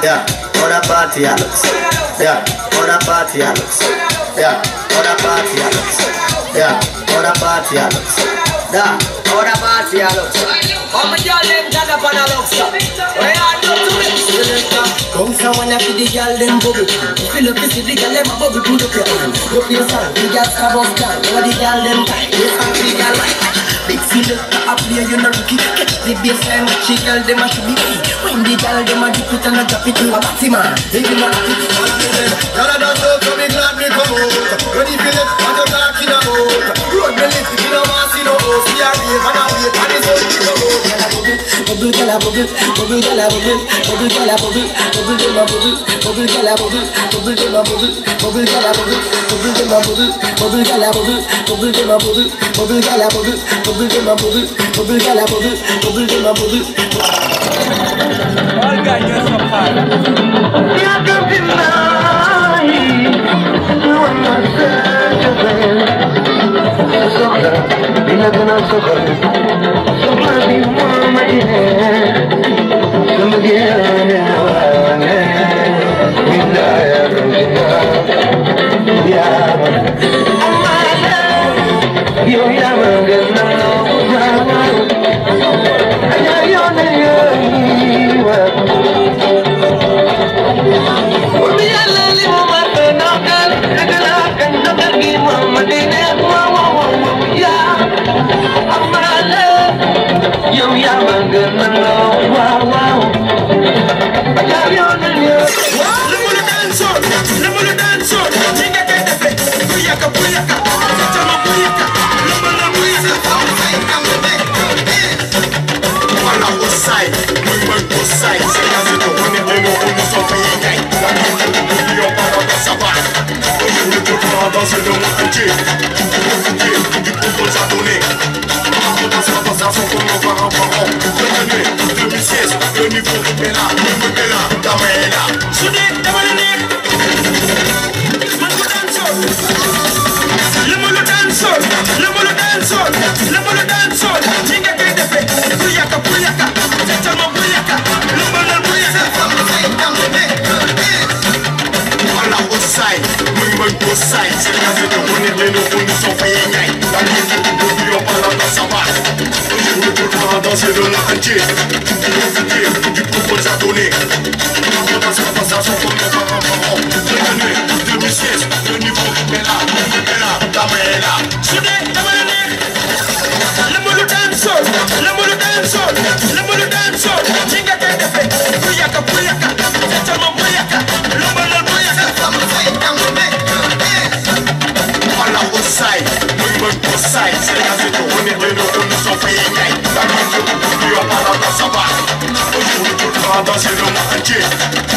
Yeah, what a party I looks. Yeah, what a party I looks. Yeah, what a party I looks. Yeah, what a party I looks. Yeah, what a party I looks. How many y'all them got up on a looks? Where are you to me? Come someone up with the y'all them bubble. Fill up with the y'all them a bubble to the piano. Look your son, the y'all stab off down. What the y'all them time? Yes, I'm the y'all like. Big field up here, you know rookie. Catch the baseline, she girl them a should be. When the girl them a dip it and a drop it to a batty man. If you want it, all of them. Y'all a dance out, so me glad me come out. When you feel it, what you talking about? Road me lift, you know want see no house. We are wave and a wait, and it's all you know. Bubble, girl a bubble, bubble, girl a bubble, bubble, girl a bubble, bubble, girl a bubble, bubble, girl a bubble, bubble, girl a bubble, bubble, girl a bubble, bubble, girl a bubble, bubble, girl a bubble, bubble, girl a bubble, bubble, girl a bubble. Bubble girl a bubble, bubble girl a bubble, bubble girl a bubble. All guys just so hard. You can deny you are not Danser le marché.